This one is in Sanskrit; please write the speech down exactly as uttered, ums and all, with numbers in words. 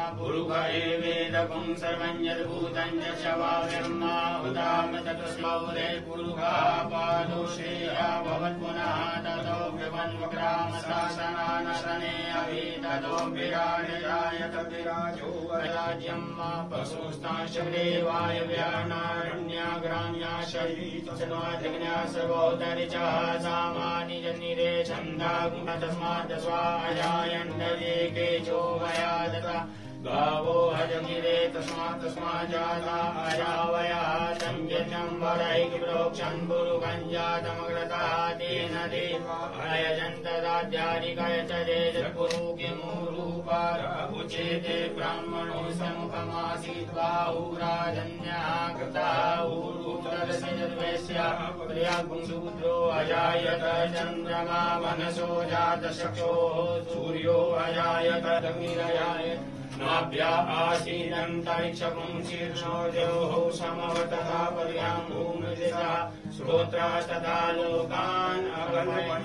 पुरुष एवेदकं सर्वं यद्भूतं च शवाव्यर्मा उदाम चतुष्मौ रे पुरुषः पादोषेया भवत्पुनः ततो विवन्वक्राम शासनानशने अभि ततो विराजयायत विराजो अराज्यं पशुस्तांश देवायव्यानारण्या ग्राम्या शयीतस्माद्यज्ञा सर्वोदरिचः सामानि जनिरे छन्दा गुणतस्मात् स्वाजायन्नये केचो वयादता गावो हजगिरे तस्मात् तस्मात् जाता अजावया संयज्ञं वरैक प्रोक्षं गुरुगञ्जातमग्रतः तेन देवा अयजन्त दाद्यादिकय च देजपुरु किमुरूपार उचेते ब्राह्मणो समुखमासीत् बाहुराजन्यः कृतः ऊरुतरसजर्वैस्या प्रियागुंशूद्रो अजायत चन्द्रमा मनसो जातचक्षोः सूर्यो अजायत अग्निरजायत नाभ्या आसीदन्तरिक्षपुं शीर्षो द्योः समवतः पर्यां भूमिदिशा श्रोत्रास्तथा लोकान् अगमयन्